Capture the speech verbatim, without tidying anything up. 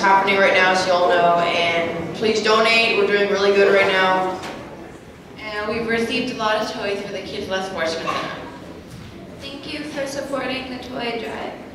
happening right now, so you all know. And please donate. We're doing really good right now. And we've received a lot of toys for the kids less fortunate than us. Thank you for supporting the toy drive.